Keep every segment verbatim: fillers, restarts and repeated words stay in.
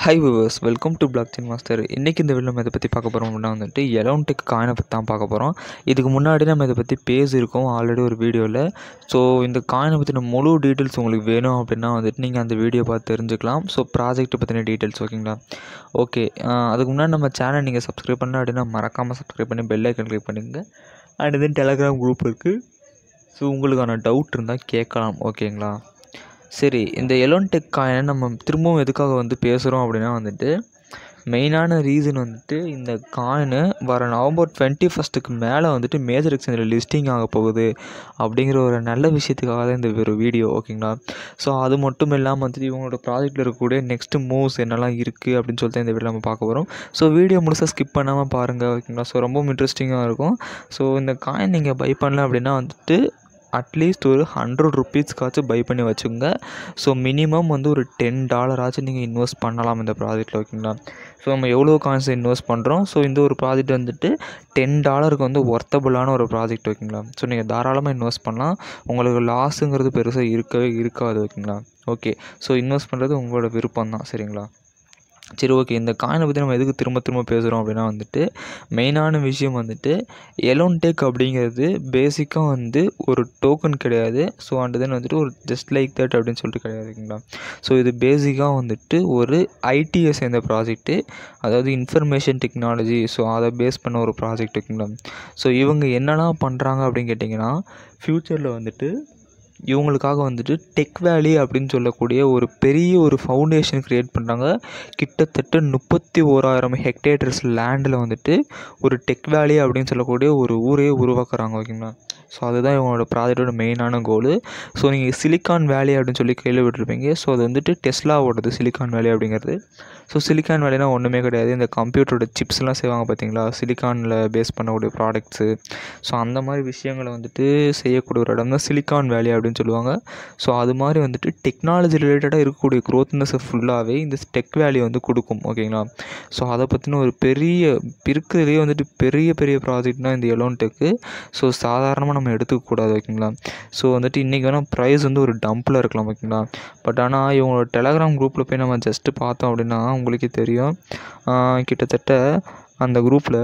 Hi viewers, welcome to Blockchain Master. இன்றைக்கி இந்த video நம்ம இதை பற்றி பார்க்க போகிறோம் அப்படின்னா வந்துட்டு எலோன்டெக் காயினை பற்றி தான் பார்க்க போகிறோம். இதுக்கு முன்னாடி நம்ம இதை பற்றி பேசியிருக்கோம் ஆல்ரெடி ஒரு வீடியோவில். ஸோ இந்த காயினை பற்றின முழு டீட்டெயில்ஸ் உங்களுக்கு வேணும் அப்படின்னா வந்துட்டு நீங்கள் அந்த வீடியோ பார்த்து தெரிஞ்சுக்கலாம். ஸோ ப்ராஜெக்ட்டை பற்றின டீட்டெயில்ஸ் ஓகேங்களா. ஓகே, அதுக்கு முன்னாடி நம்ம சேனல் நீங்கள் சப்ஸ்கிரைப் பண்ணலாம் அப்படின்னா மறக்காமல் சப்ஸ்கிரைப் பண்ணி பெல் ஐக்கன் கிளிக் பண்ணுங்கள். அண்ட் தென் டெலகிராம் குரூப் இருக்குது. ஸோ உங்களுக்கான டவுட் இருந்தால் கேட்கலாம் ஓகேங்களா. சரி, இந்த எலோன்டெக் காயினை நம்ம திரும்பவும் எதுக்காக வந்து பேசுகிறோம் அப்படின்னா வந்துட்டு மெயினான ரீசன் வந்துட்டு இந்த காயினு வர நவம்பர் டுவெண்ட்டி ஃபஸ்ட்டுக்கு மேலே வந்துட்டு மேஜர் எக்ஸ்சேஞ்சில் லிஸ்டிங் ஆக போகுது அப்படிங்கிற ஒரு நல்ல விஷயத்துக்காக தான் இந்த ஒரு வீடியோ ஓகேங்களா. ஸோ அது மட்டும் இல்லாமல் வந்துட்டு இவங்களோட ப்ராஜெக்ட்டில் இருக்கக்கூடிய நெக்ஸ்ட்டு மூவ்ஸ் என்னெல்லாம் இருக்குது அப்படின்னு சொல்லிட்டு இந்த வீடியோ நம்ம பார்க்க போகிறோம். ஸோ வீடியோ முழுசாக ஸ்கிப் பண்ணாமல் பாருங்கள் ஓகேங்களா. ஸோ ரொம்பவும் இன்ட்ரெஸ்டிங்காக இருக்கும். ஸோ இந்த காயின் நீங்கள் பை பண்ணல அப்படின்னா வந்துட்டு அட்லீஸ்ட் ஒரு ஹண்ட்ரட் ருப்பீஸ்க்காச்சும் பை பண்ணி வச்சுக்கோங்க. ஸோ மினிமம் வந்து ஒரு டென் டாலராச்சும் நீங்கள் இன்வெஸ்ட் பண்ணலாம் இந்த ப்ராஜெக்ட்டில் ஓகேங்களா. ஸோ நம்ம எவ்வளோ காயின்ஸ் இன்வெஸ்ட் பண்ணுறோம். ஸோ இந்த ஒரு ப்ராஜெக்ட் வந்துட்டு டென் டாலருக்கு வந்து ஒர்த்தபுளான ஒரு ப்ராஜெக்ட் ஓகேங்களா. ஸோ நீங்கள் தாராளமாக இன்வெஸ்ட் பண்ணலாம். உங்களுக்கு லாஸுங்கிறது பெருசாக இருக்கவே இருக்காது ஓகேங்களா. ஓகே, ஸோ இன்வெஸ்ட் பண்ணுறது உங்களோட விருப்பம் தான் சரிங்களா. சரி, ஓகே, இந்த காயினை பற்றி நம்ம எதுக்கு திரும்ப திரும்ப பேசுகிறோம் அப்படின்னா வந்துட்டு மெயினான விஷயம் வந்துட்டு எலோன்டெக் அப்படிங்கிறது பேசிக்காக வந்து ஒரு டோக்கன் கிடையாது. ஸோ அண்ட் தென் வந்துட்டு ஒரு ஜஸ்ட் லைக் தட் அப்படின்னு சொல்லிட்டு கிடையாது ஓகேங்களா. ஸோ இது பேசிக்காக வந்துட்டு ஒரு ஐடியை சேர்ந்த ப்ராஜெக்ட்டு, அதாவது இன்ஃபர்மேஷன் டெக்னாலஜி. ஸோ அதை பேஸ் பண்ண ஒரு ப்ராஜெக்ட் ஓகேங்களா. ஸோ இவங்க என்னெல்லாம் பண்ணுறாங்க அப்படின்னு கேட்டிங்கன்னா ஃப்யூச்சரில் வந்துட்டு இவங்களுக்காக வந்துட்டு டெக் வேலி அப்படின்னு சொல்லக்கூடிய ஒரு பெரிய ஒரு ஃபவுண்டேஷன் க்ரியேட் பண்ணுறாங்க. கிட்டத்தட்ட முப்பத்தி ஓராயிரம் ஹெக்டேட்டர்ஸ் லேண்டில் வந்துட்டு ஒரு டெக் வேலி அப்படின்னு சொல்லக்கூடிய ஒரு ஊரே உருவாக்குறாங்க ஓகேங்களா. ஸோ அதுதான் இவங்களோட ப்ராஜெக்டோட மெயினான கோலு. ஸோ நீங்கள் சிலிக்கான் வேலி அப்படின்னு சொல்லி கேள்விப்பட்டிருப்பீங்க. ஸோ அது வந்துட்டு டெஸ்லாவோடது சிலிக்கான் வேலி அப்படிங்கிறது. ஸோ சிலிக்கான் வேலினா ஒன்றுமே கிடையாது, இந்த கம்ப்யூட்டரோட சிப்ஸ்லாம் செய்வாங்க பார்த்தீங்களா, சிலிக்கானில் பேஸ் பண்ணக்கூடிய ப்ராடக்ட்ஸு. ஸோ அந்த மாதிரி விஷயங்களை வந்துட்டு செய்யக்கூடிய ஒரு இடம் தான் சிலிக்கான் வேலி அப்படின்னு சொல்லுவாங்க. ஸோ அது மாதிரி வந்துட்டு டெக்னாலஜி ரிலேட்டடாக இருக்கக்கூடிய க்ரோத்னஸ் ஃபுல்லாகவே இந்த டெக் வேலி வந்து கொடுக்கும் ஓகேங்களா. ஸோ அதை பற்றின ஒரு பெரிய இருக்கிறதுலேயே வந்துட்டு பெரிய பெரிய ப்ராஜெக்ட்னால் இந்த எலோன்டெக்கு. ஸோ சாதாரணமாக நம்ம எடுத்துக்கக்கூடாது ஓகேங்களா. ஸோ வந்துட்டு இன்றைக்கி வேணால் ப்ரைஸ் வந்து ஒரு டம்பில் இருக்கலாம் ஓகேங்களா. பட் ஆனால் இவங்களோட டெலகிராம் குரூப்பில் போய் நம்ம ஜஸ்ட்டு பார்த்தோம் அப்படின்னா உங்களுக்கே தெரியும், கிட்டத்தட்ட அந்த குரூப்பில்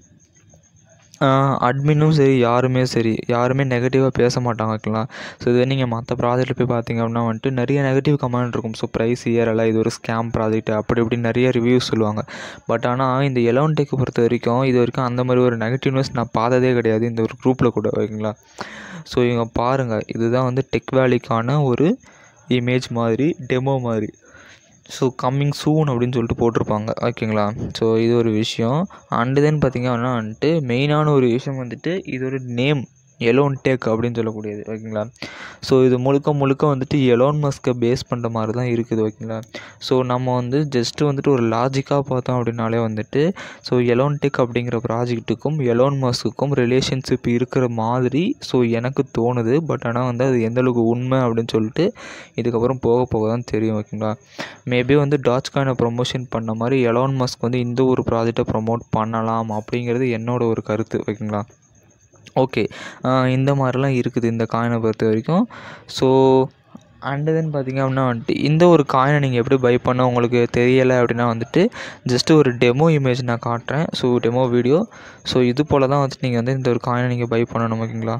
அட்மினும் சரி யாருமே சரி யாருமே நெகட்டிவாக பேச மாட்டாங்க ஓகேங்களா. ஸோ இதே நீங்கள் மற்ற ப்ராஜெக்ட்டில் போய் பார்த்தீங்க அப்படின்னா வந்துட்டு நிறைய நெகட்டிவ் கமெண்ட் இருக்கும். ஸோ ப்ரைஸ் ஏறலை, இது ஒரு ஸ்கேம் ப்ராஜெக்ட் அப்படி இப்படி நிறைய ரிவ்யூஸ் சொல்லுவாங்க. பட் ஆனால் இந்த எலோன்டெக்கை பொறுத்த வரைக்கும் இது வரைக்கும் அந்த மாதிரி ஒரு நெகட்டிவ்னஸ் நான் பார்த்ததே கிடையாது இந்த ஒரு குரூப்பில் கூட ஓகேங்களா. ஸோ இவங்க பாருங்கள், இதுதான் வந்து டெக் வேலிக்கான ஒரு இமேஜ் மாதிரி, டெமோ மாதிரி. ஸோ கம்மிங் சூன் அப்படின்னு சொல்லிட்டு போட்டிருப்பாங்க ஓகேங்களா. ஸோ இது ஒரு விஷயம். அண்டு தென் பார்த்திங்க அப்படின்னா வந்துட்டு மெயினான ஒரு விஷயம் வந்துட்டு இது ஒரு நேம் எலோன்டெக் அப்படின்னு சொல்லக்கூடியது ஓகேங்களா. ஸோ இது முழுக்க முழுக்க வந்துட்டு எலோன் மஸ்கை பேஸ் பண்ணுற மாதிரி தான் இருக்குது ஓகேங்களா. ஸோ நம்ம வந்து ஜஸ்ட்டு வந்துட்டு ஒரு லாஜிக்காக பார்த்தோம் அப்படின்னாலே வந்துட்டு ஸோ எலோன்டெக் அப்படிங்கிற ப்ராஜெக்ட்டுக்கும் எலோன் மஸ்க்குக்கும் ரிலேஷன்ஷிப் இருக்கிற மாதிரி ஸோ எனக்கு தோணுது. பட் ஆனால் வந்து அது எந்தளவுக்கு உண்மை அப்படின்னு சொல்லிட்டு இதுக்கப்புறம் போக போக தான் தெரியும் ஓகேங்களா. மேபி வந்து டாட்ச் காயினை ப்ரொமோஷன் பண்ண மாதிரி எலோன் மஸ்க் வந்து இந்த ஒரு ப்ராஜெக்டை ப்ரொமோட் பண்ணலாம் அப்படிங்கிறது என்னோட ஒரு கருத்து ஓகேங்களா. ஓகே, இந்த மாதிரிலாம் இருக்குது இந்த காயினை பொறுத்த வரைக்கும். ஸோ அண்டு தென் பார்த்திங்க அப்படின்னா வந்துட்டு இந்த ஒரு காயினை நீங்கள் எப்படி பை பண்ண உங்களுக்கு தெரியலை அப்படின்னா வந்துட்டு ஜஸ்ட்டு ஒரு டெமோ இமேஜ் நான் காட்டுறேன். So demo video. ஸோ இது போல் தான் வந்துட்டு நீங்கள் வந்து இந்த ஒரு காயினை நீங்கள் பை பண்ணணும் ஓகேங்களா.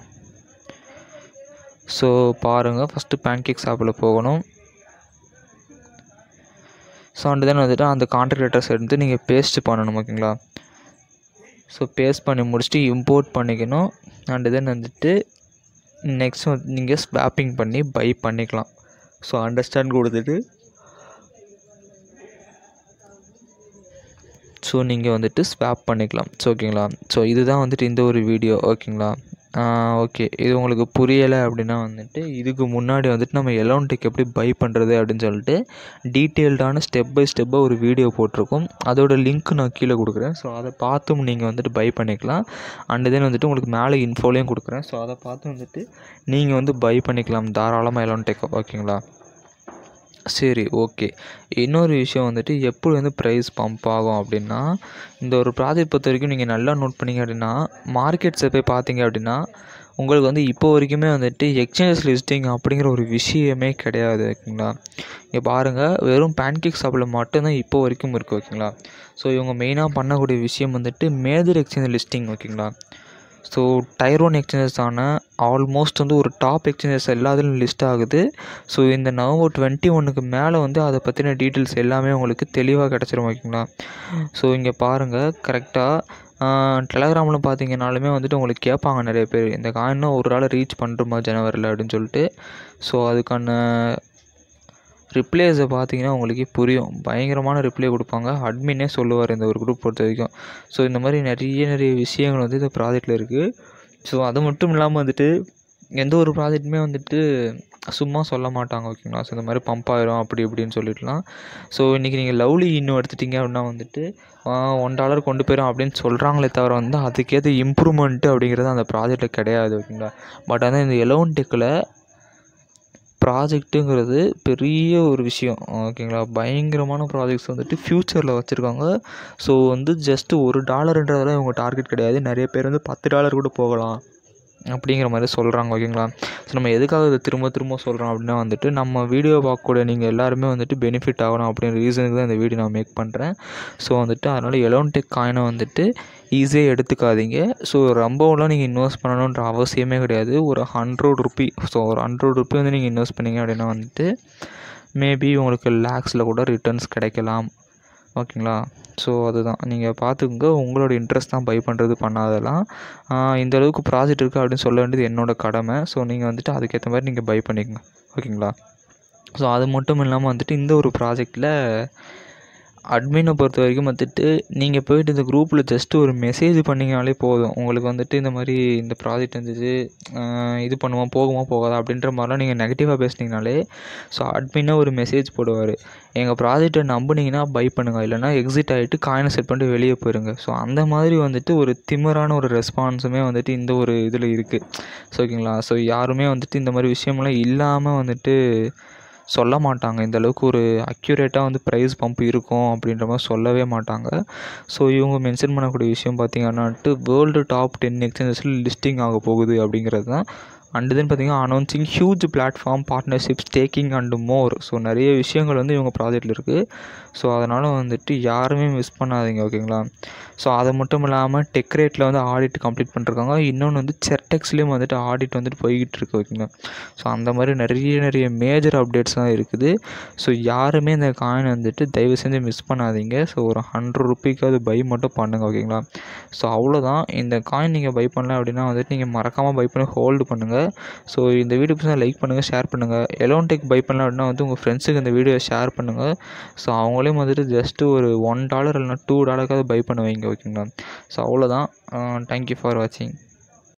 ஸோ பாருங்கள், ஃபஸ்ட்டு பேன்கேக்ஸ் ஆப்பில் போகணும். ஸோ அண்டு தென் வந்துட்டு அந்த கான்ட்ராக்ட் லெட்டர்ஸ் எடுத்து நீங்கள் பேஸ்ட் பண்ணணும் ஓகேங்களா. ஸோ பேஸ்ட் பண்ணி முடிச்சுட்டு இம்போர்ட் பண்ணிக்கணும். அண்டு தென் வந்துட்டு நெக்ஸ்ட் வந்து நீங்கள் ஸ்வாப்பிங் பண்ணி பை பண்ணிக்கலாம். ஸோ அண்டர்ஸ்டாண்ட் கொடுத்துட்டு ஸோ நீங்கள் வந்துட்டு ஸ்வாப் பண்ணிக்கலாம். ஸோ ஓகேங்களா. ஸோ இதுதான் வந்துட்டு இந்த ஒரு வீடியோ ஓகேங்களா. ஓகே, இது உங்களுக்கு புரியலை அப்படின்னா வந்துட்டு இதுக்கு முன்னாடி வந்துட்டு நம்ம எலோன்டெக் எப்படி பை பண்ணுறது அப்படின்னு சொல்லிட்டு டீட்டெயில்டான ஸ்டெப் பை ஸ்டெப்பாக ஒரு வீடியோ போட்டிருக்கோம். அதோட லிங்க் நான் கீழே கொடுக்குறேன். ஸோ அதை பார்த்தும் நீங்கள் வந்துட்டு பை பண்ணிக்கலாம். அண்ட் தென் வந்துட்டு உங்களுக்கு மேலே இன்ஃபோலையும் கொடுக்குறேன். ஸோ அதை பார்த்து வந்துட்டு நீங்கள் வந்து பை பண்ணிக்கலாம் தாராளமாக எலோன்டெக் ஓகேங்களா. சரி, ஓகே, இன்னொரு விஷயம் வந்துட்டு எப்படி வந்து ப்ரைஸ் பம்ப் ஆகும் அப்படின்னா இந்த ஒரு ப்ராஜெக்ட் பொறுத்த வரைக்கும் நீங்கள் நல்லா நோட் பண்ணிங்க அப்படின்னா மார்க்கெட்ஸை போய் பார்த்தீங்க அப்படின்னா உங்களுக்கு வந்து இப்போ வரைக்குமே வந்துட்டு எக்ஸ்சேஞ்ச் லிஸ்டிங் அப்படிங்கிற ஒரு விஷயமே கிடையாது ஓகேங்களா. இங்கே பாருங்கள், வெறும் பேன்கேக் ஷாப்பில் மட்டும்தான் இப்போ வரைக்கும் இருக்குது ஓகேங்களா. ஸோ இவங்க மெயினாக பண்ணக்கூடிய விஷயம் வந்துட்டு மேஜர் எக்ஸ்சேஞ்ச் லிஸ்டிங் ஓகேங்களா. ஸோ டயர் ஒன் எக்ஸ்சேஞ்சஸ் ஆன ஆல்மோஸ்ட் வந்து ஒரு டாப் எக்ஸ்சேஞ்சஸ் எல்லாத்துலையும் லிஸ்ட் ஆகுது. ஸோ இந்த நவம்பர் டுவெண்ட்டி ஒன்றுக்கு மேலே வந்து அதை பற்றின டீட்டெயில்ஸ் எல்லாமே உங்களுக்கு தெளிவாக கிடச்சிரும் ஓகேங்களா. ஸோ இங்கே பாருங்கள், கரெக்டாக டெலகிராமில் பார்த்தீங்கன்னாலுமே வந்துட்டு உங்களுக்கு கேட்பாங்க நிறைய பேர், இந்த காயின்னா ஒரு நாள் ரீச் பண்ணுறோமா ஜனவரியில் அப்படின்னு சொல்லிட்டு. ஸோ அதுக்கான ரிப்ளைஸை பார்த்தீங்கன்னா உங்களுக்கே புரியும், பயங்கரமான ரிப்ளை கொடுப்பாங்க. அட்மினே சொல்லுவார் இந்த ஒரு குரூப் பொறுத்த வரைக்கும். ஸோ இந்த மாதிரி நிறைய நிறைய விஷயங்கள் வந்து இந்த ப்ராஜெக்டில் இருக்குது. ஸோ அது மட்டும் இல்லாமல் வந்துட்டு எந்த ஒரு ப்ராஜெக்ட்டுமே வந்துட்டு சும்மா சொல்ல மாட்டாங்க ஓகேங்களா. ஸோ இந்த மாதிரி பம்ப் ஆயிரும் அப்படி இப்படின்னு சொல்லிட்டுலாம். ஸோ இன்றைக்கி நீங்கள் லவ்லி இன்னும் எடுத்துட்டிங்க அப்படின்னா வந்துட்டு ஒன் டாலர் கொண்டு போயிடும் அப்படின்னு சொல்கிறாங்களே தவிர வந்து அதுக்கேற்ற இம்ப்ரூவ்மெண்ட்டு அப்படிங்கிறது அந்த ப்ராஜெக்டில் கிடையாது ஓகேங்களா. பட் ஆனால் இந்த எலோன்டெக்கில் ப்ராஜெக்ட்டுங்கிறது பெரிய ஒரு விஷயம் ஓகேங்களா. பயங்கரமான ப்ராஜெக்ட்ஸ் வந்துட்டு ஃப்யூச்சரில் வச்சுருக்காங்க. ஸோ வந்து ஜஸ்ட்டு ஒரு டாலருன்றதெல்லாம் இவங்க டார்கெட் கிடையாது. நிறைய பேர் வந்து பத்து டாலர் கூட போகலாம் அப்படிங்கிற மாதிரி சொல்கிறாங்க ஓகேங்களா. ஸோ நம்ம எதுக்காக இதை திரும்ப திரும்ப சொல்கிறோம் அப்படின்னா வந்துட்டு நம்ம வீடியோ பார்க்கக்கூடிய நீங்கள் எல்லாருமே வந்துட்டு பெனிஃபிட் ஆகணும் அப்படிங்கிற ரீசனுக்கு தான் இந்த வீடியோ நான் மேக் பண்ணுறேன். ஸோ வந்துட்டு அதனால் எலோன்டெக் காயினை வந்துட்டு ஈஸியாக எடுத்துக்காதீங்க. ஸோ ரொம்பலாம் நீங்கள் இன்வெஸ்ட் பண்ணணுன்ற அவசியமே கிடையாது. ஒரு ஹண்ட்ரட் ருப்பி ஸோ ஒரு ஹண்ட்ரட் ருப்பி வந்து நீங்கள் இன்வெஸ்ட் பண்ணிங்க அப்படின்னா வந்துட்டு மேபி உங்களுக்கு லேக்ஸில் கூட ரிட்டர்ன்ஸ் கிடைக்கலாம் ஓகேங்களா. ஸோ அதுதான் நீங்கள் பார்த்துக்குங்க, உங்களோட இன்ட்ரெஸ்ட் தான் பை பண்ணுறது பண்ணாதெல்லாம். இந்த அளவுக்கு ப்ராஜெக்ட் இருக்குது அப்படின்னு சொல்ல வேண்டியது என்னோடய கடமை. ஸோ நீங்கள் வந்துட்டு அதுக்கேற்ற மாதிரி நீங்கள் பை பண்ணிக்கங்க ஓகேங்களா. ஸோ அது மட்டும் இல்லாமல் வந்துட்டு இந்த ஒரு ப்ராஜெக்டில் அட்மினை பொறுத்த வரைக்கும் வந்துட்டு நீங்கள் போய்ட்டு இந்த குரூப்பில் ஜஸ்ட்டு ஒரு மெசேஜ் பண்ணிங்கனாலே போதும். உங்களுக்கு வந்துட்டு இந்த மாதிரி இந்த ப்ராஜெக்ட் இருந்துச்சு, இது பண்ணுவோம் போகுமா போகாதா அப்படின்ற மாதிரிலாம் நீங்கள் நெகட்டிவாக பேசுனீங்கனாலே ஸோ அட்மினாக ஒரு மெசேஜ் போடுவார், எங்கள் ப்ராஜெக்டை நம்புனீங்கன்னா பை பண்ணுங்கள், இல்லைனா எக்ஸிட் ஆகிட்டு காயினை செட் பண்ணிட்டு வெளியே போயிருங்க. ஸோ அந்த மாதிரி வந்துட்டு ஒரு திமிரான ஒரு ரெஸ்பான்ஸுமே வந்துட்டு இந்த ஒரு இதில் இருக்குது. ஸோ ஓகேங்களா. ஸோ யாருமே வந்துட்டு இந்த மாதிரி விஷயமெல்லாம் இல்லாமல் வந்துட்டு சொல்ல மாட்டாங்க. இந்த அளவுக்கு ஒரு அக்யூரேட்டாக வந்து ப்ரைஸ் பம்ப் இருக்கும் அப்படின்ற மாதிரி சொல்லவே மாட்டாங்க. ஸோ இவங்க மென்ஷன் பண்ணக்கூடிய விஷயம் பார்த்திங்கன்னாட்டு வேர்ல்டு டாப் டென் எக்ஸ்சேஞ்சஸில் லிஸ்டிங் ஆக போகுது அப்படிங்கிறது தான். அண்டு தென் பார்த்திங்கன்னா announcing huge platform partnership staking and more. So நிறைய விஷயங்கள் வந்து இவங்க ப்ராஜெக்டில் இருக்குது. ஸோ அதனால் வந்துட்டு யாருமே மிஸ் பண்ணாதீங்க ஓகேங்களா. ஸோ அது மட்டும் இல்லாமல் டெக்ரேட்டில் வந்து ஆடிட் கம்ப்ளீட் பண்ணிருக்காங்க. இன்னொன்று வந்து செர்டெக்ஸ்லேயும் வந்துட்டு ஆடிட் வந்துட்டு போய்கிட்டு இருக்கு ஓகேங்களா. ஸோ அந்த மாதிரி நிறைய நிறைய மேஜர் அப்டேட்ஸ்லாம் இருக்குது. ஸோ யாருமே இந்த காயின் வந்துட்டு தயவு செஞ்சு மிஸ் பண்ணாதீங்க. ஸோ ஒரு ஹண்ட்ரட் ருப்பீக்காவது பை மட்டும் பண்ணுங்கள் ஓகேங்களா. ஸோ அவ்வளோதான். இந்த காயின் நீங்கள் பை பண்ணல அப்படின்னா வந்துட்டு நீங்கள் மறக்காமல் பை பண்ணி ஹோல்டு பண்ணுங்கள். ஸோ இந்த வீடியோ பிடிச்சா லைக் பண்ணுங்கள், ஷேர் பண்ணுங்கள். எலோன்டெக் பை பண்ணலாம் அப்படின்னா வந்து உங்கள் ஃப்ரெண்ட்ஸுக்கு இந்த வீடியோ ஷேர் பண்ணுங்கள். ஸோ அவங்களையும் வந்துட்டு ஜஸ்ட்டு ஒரு ஒன் டாலர் இல்லைனா டூ டாலருக்காவது பை பண்ண வைங்க ஓகேங்களா. ஸோ அவ்வளோதான். தேங்க்யூ ஃபார் வாட்சிங்.